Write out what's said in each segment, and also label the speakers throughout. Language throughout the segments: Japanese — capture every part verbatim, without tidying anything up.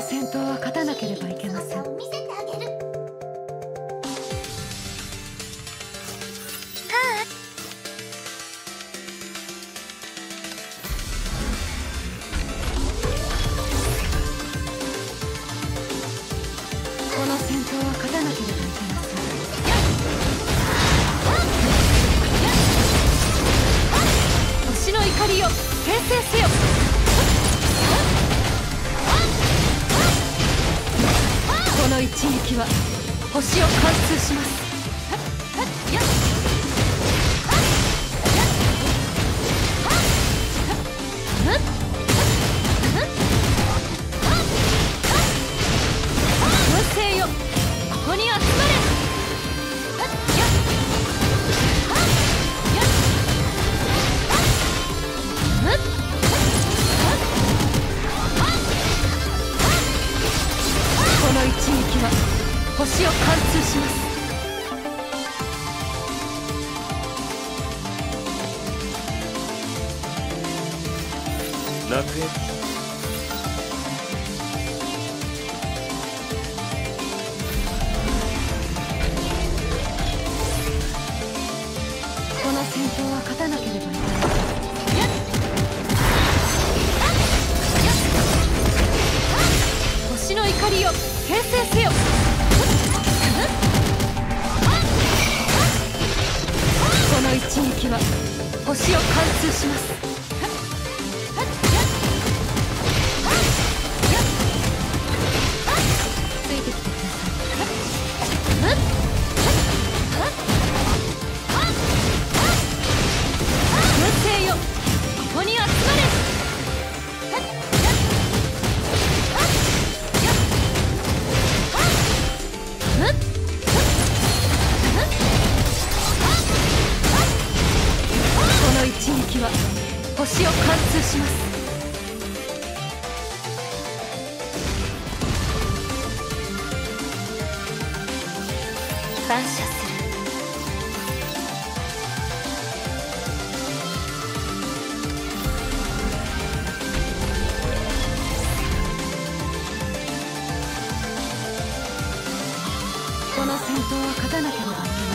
Speaker 1: 戦闘は勝たなければいけません。
Speaker 2: 見せてあげる。
Speaker 1: この戦闘は勝たなければいけません。星の怒りを形成せよ。この一撃は星を貫通します。妖精よ、ここに集まれ。この一撃は星を貫通します。
Speaker 3: 泣くよ。
Speaker 1: この戦闘は勝たなければいけません。星の怒りを形成せよ。この一撃は星を貫通します。ついてきてください。妖精よ、ここに集まれ。この一撃は星を貫通します。感謝する。この戦闘は勝たなければいけません。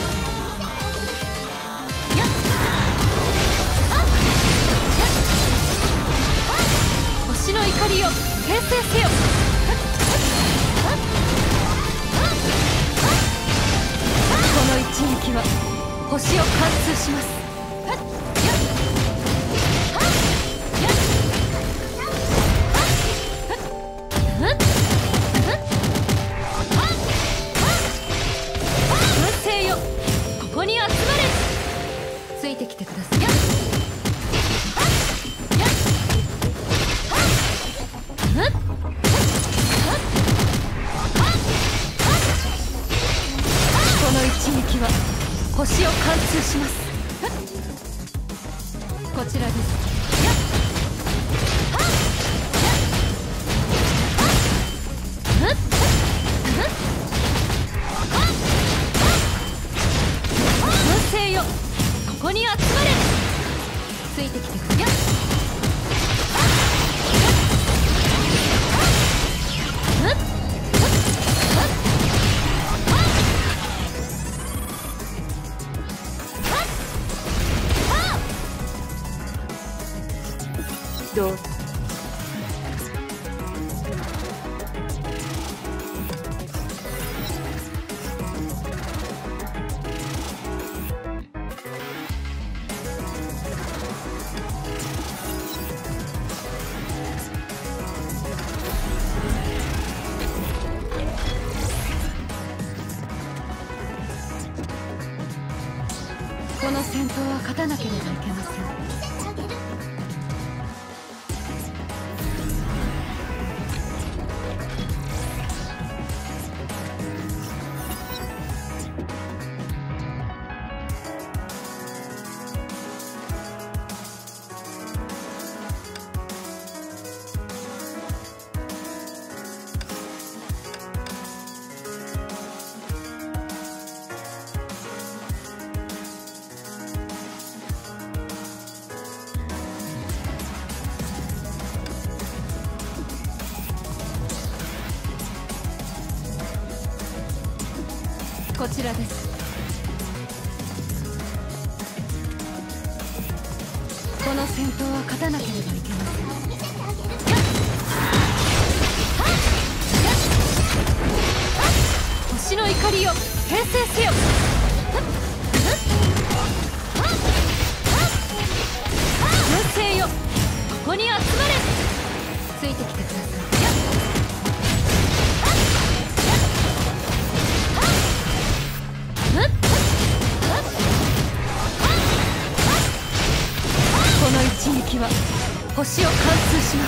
Speaker 1: 星の怒りを形成せよ。この一撃は星を貫通します。妖精よ、ここに集まれ。ついてきてください。この一撃は星を貫通します。こちらです。妖精よ、ここに集まれ。ついてきてください。どう？この戦闘は勝たなければいけません。 こちらです。この戦闘は勝たなければいけません。星の怒りを平成せよ。妖精よ、ここに集まれ。ついてきてください。この一撃は星を貫通します。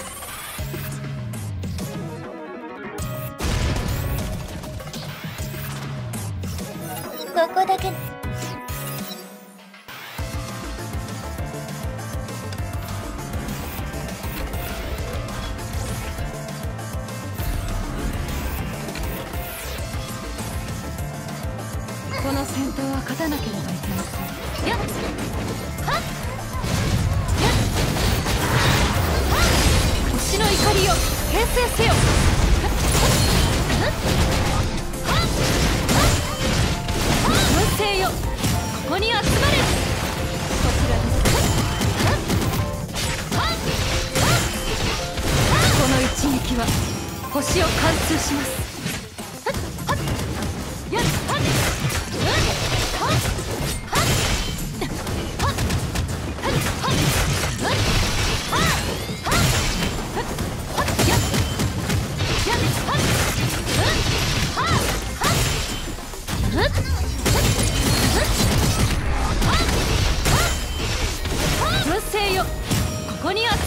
Speaker 2: ここだけ。
Speaker 1: この戦闘は勝たなければいけません。やっはっ星の怒りを平成せよ。妖精よ、ここに集まれ。こちらです。この一撃は星を貫通します。やっはっ妖精よ、ここに集まれ。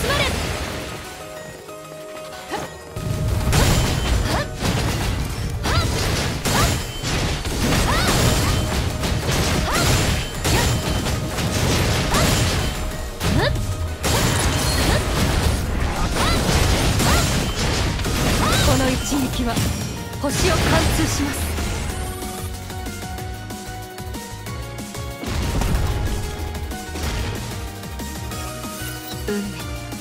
Speaker 1: この一撃は星を貫通します。運命。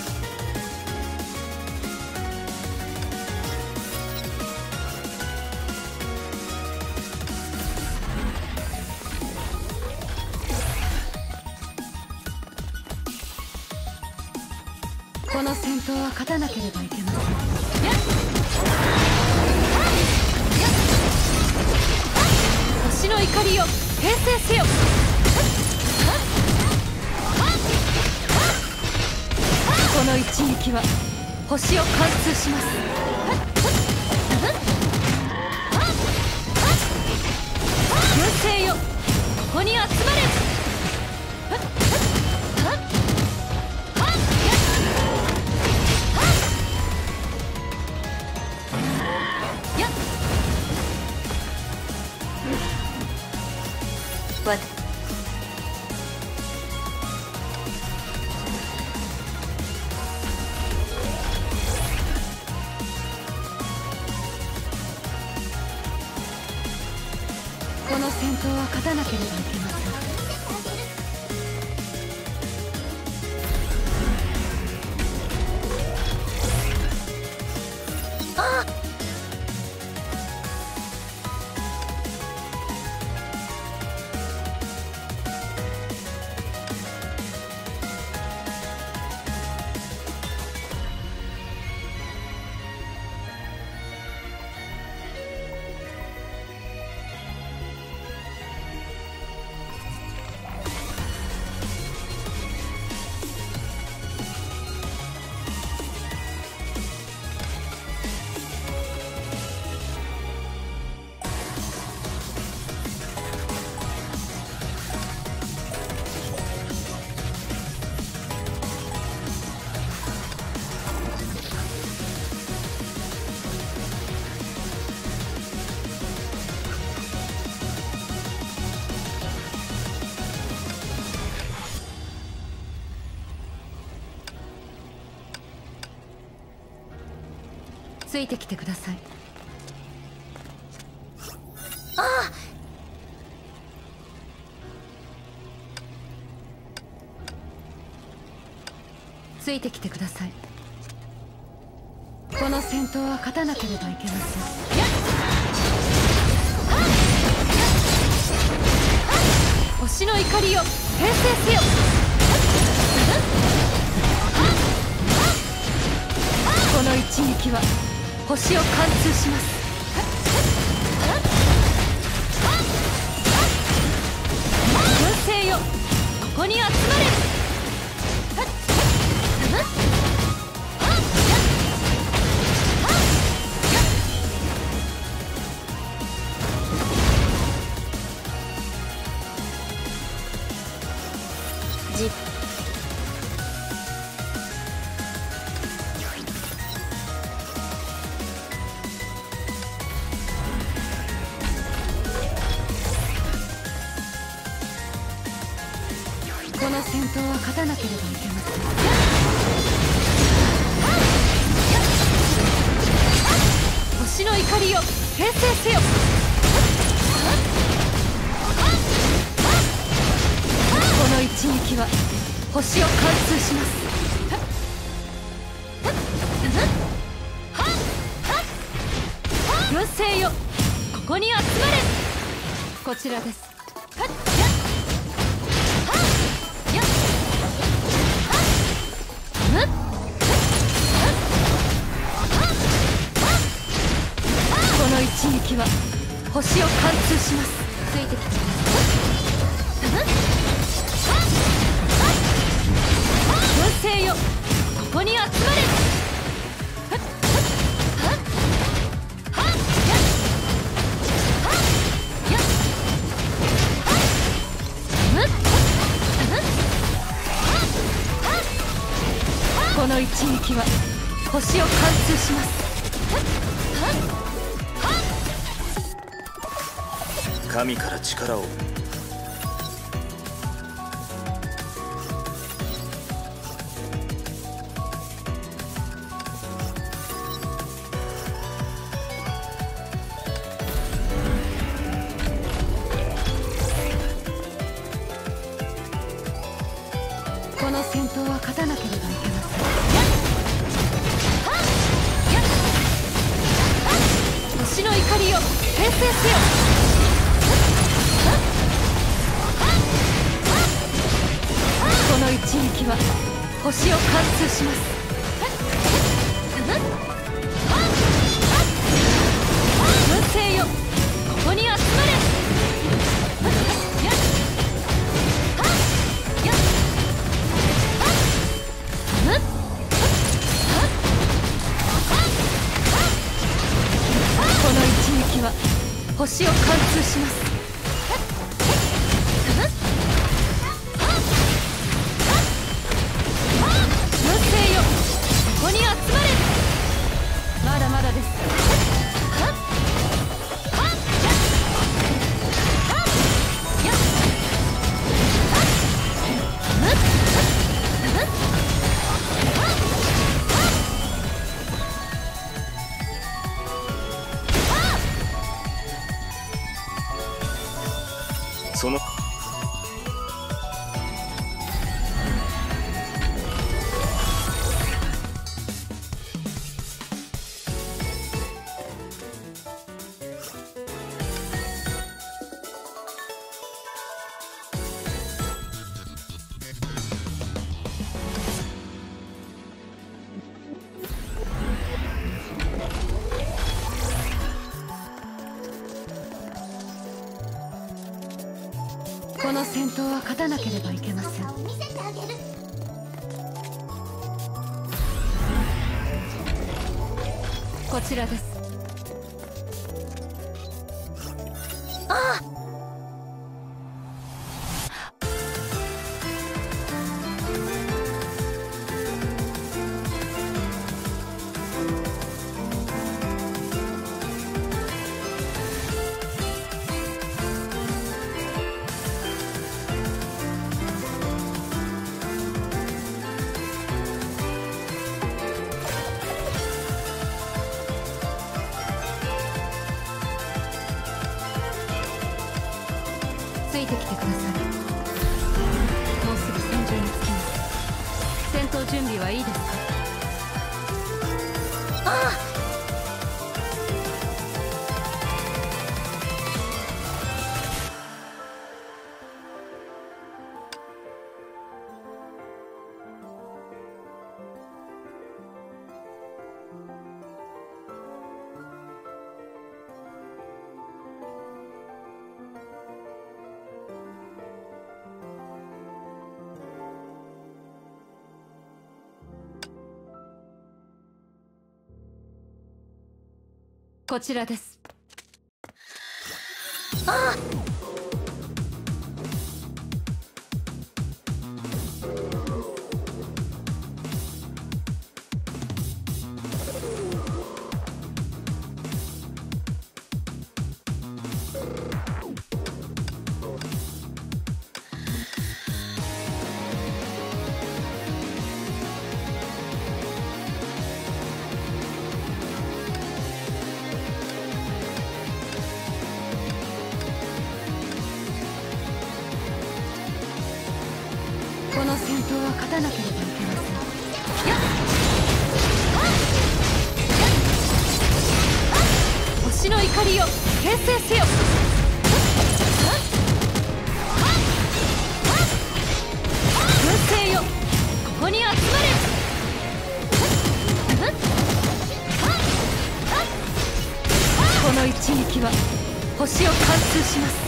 Speaker 1: この戦闘は勝たなければいけません。星の怒りを平成せよ。この一撃は星を貫通します。妖精よ、ここに集まれ。やっわて。この戦闘は勝たなければいけません。
Speaker 2: あっ、ついてきてください。ああ、
Speaker 1: ついてきてください。この戦闘は勝たなければいけません。やっはっ星の怒りを平成せよ。この一撃は星を貫通します。群星よ、ここに集まれ。
Speaker 2: じ
Speaker 1: この戦闘は勝たなければいけません。星の怒りを平成せよ。この一撃は星を貫通します。群星よ、ここに集まれ。こちらです。この一撃は星を貫通します。ついてきてください。群星よ、ここに集まれ。この一撃は星を貫通します。
Speaker 3: 神から力を。
Speaker 1: この戦闘は勝たなければいけません。星の怒りを平成せよ。この一撃は星を貫通します。群星よ、ここに集まれ。この一撃は星を貫通します。群星よ、ここに集まれ。まだまだです。
Speaker 3: その
Speaker 1: この戦闘は勝たなければいけません。
Speaker 2: 見せてあげる。
Speaker 1: こちらです。
Speaker 2: ああ、
Speaker 1: ついてきてください。もうすぐ戦場に着きます。戦闘準備はいいですか？
Speaker 2: ああ、
Speaker 1: こちらです。
Speaker 2: ああ、
Speaker 1: この戦闘は勝たなければいけません。やっ星の怒りよ形成せよ。群星よここに集まれ。この一撃は星を貫通します。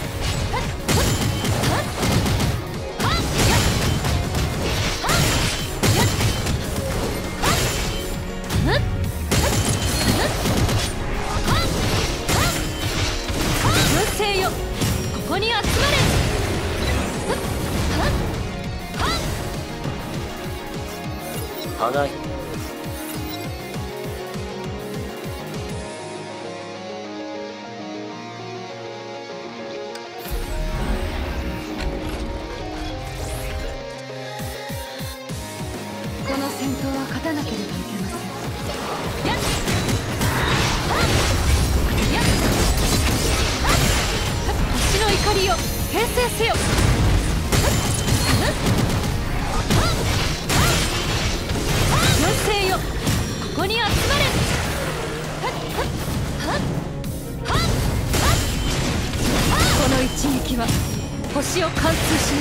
Speaker 1: ここに集まれ。
Speaker 3: はがい
Speaker 1: この戦闘は勝たなければいけません。やっやっ星の怒りよ形成せよ。群星よここに集まれ。この一撃は星を貫通します。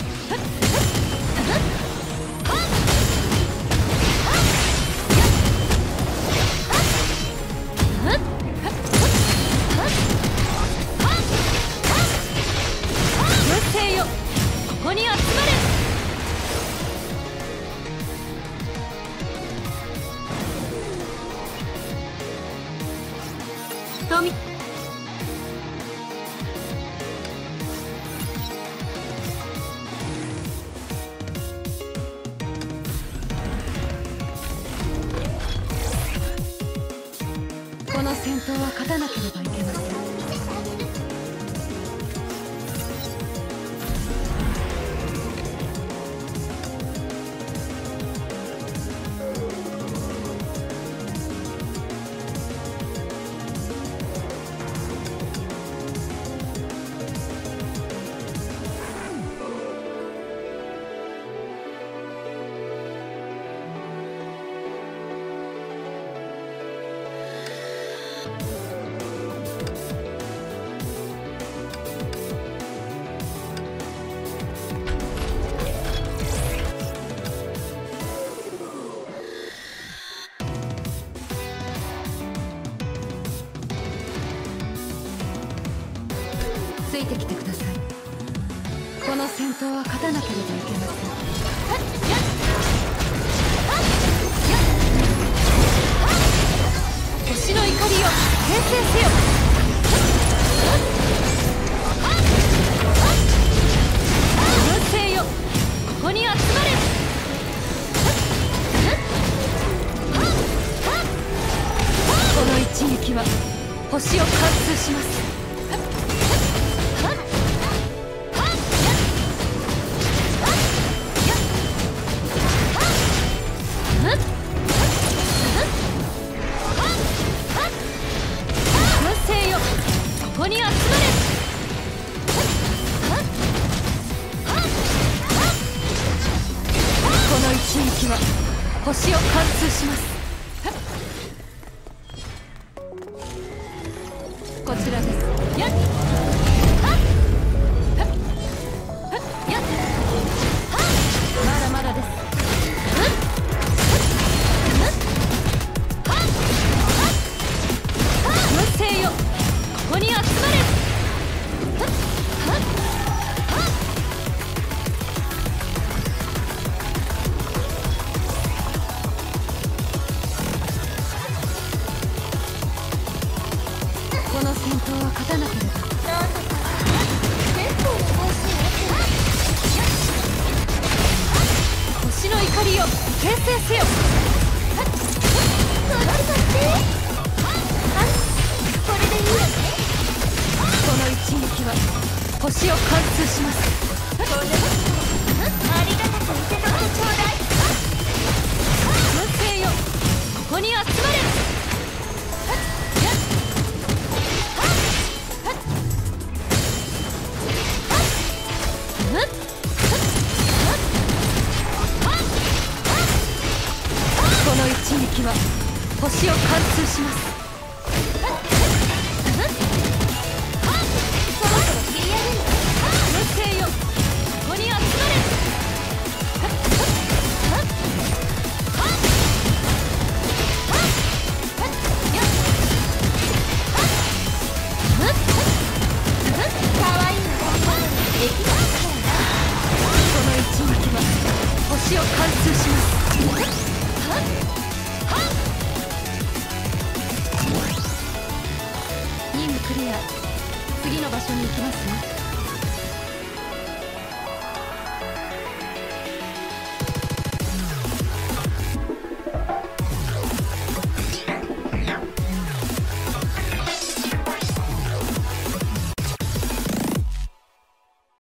Speaker 1: 群星よここに集まれ。富この戦闘は勝たなければいけません。ついてきてください。この戦闘は勝たなければいけません。星の怒りよ形成せよ。群星よここに集まれ。この一撃は星を貫通します。ここに集まれ。この一撃は星を貫通します。こちらです。やっやっまだまだです。群星よここに集まれ。 りよ形成せよ。
Speaker 2: こっちこっち。あ、これでいいわね。
Speaker 1: この一撃は星を貫通します。
Speaker 2: これありがたく受け取ってちょうだい。
Speaker 1: 運勢よここに集まれ。この一撃は星を貫通します。
Speaker 2: そろそろ切り上げる。
Speaker 1: 運勢よここに集まれ。
Speaker 2: かわいいのができますからな。
Speaker 1: この一撃は星を貫通します。任務クリア。次の場所に行きますね。